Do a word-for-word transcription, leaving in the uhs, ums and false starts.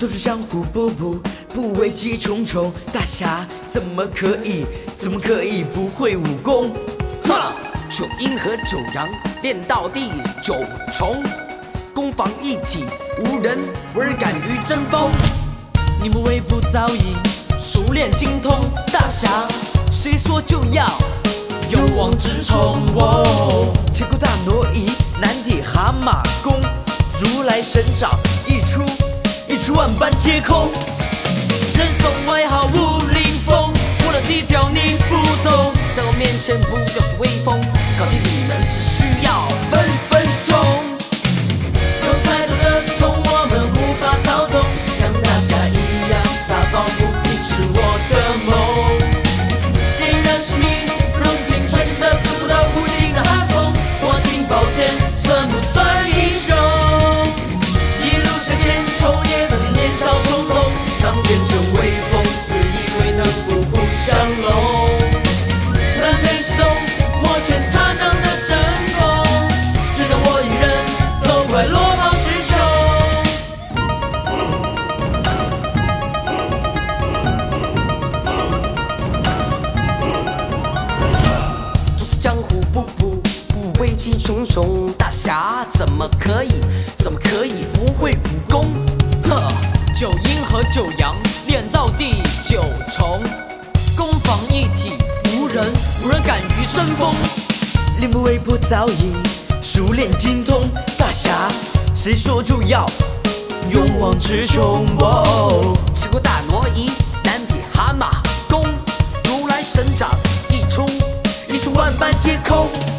都是江湖，步步不危机重重。大侠怎么可以，怎么可以不会武功？ 哈！九阴和九阳练到第九重，攻防一体，无人无人敢于争锋。 你们微步早已熟练精通，大侠谁说就要勇往直冲？哦，千古大挪移，难抵蛤蟆功。如来神掌一出，一出万般皆空。人送外号武林风，我的低调你不懂。 在我面前不要说威风，搞定你们只需要分分钟。 有太多的痛我们无法操纵，像大侠一样大抱不平是我的梦。点燃生命，融进穿心的刺骨的无情的寒风，握紧宝剑算不算英雄？一路向前冲，也曾年少冲动，仗剑成威风，自以为能虎虎相龙。南北西东，我全擦掌的真功，只剩我一人，都快落跑师兄。都市江湖，步步不危机重重。大侠怎么可以，怎么可以不会武功？呵， 九阴和九阳练到第九重，攻防一体，无人无人敢于争锋。练步微步早已熟练精通，大侠谁说就要勇往直冲？哦， 千古大挪移，难抵蛤蟆功。如来神掌一出，一出万般皆空。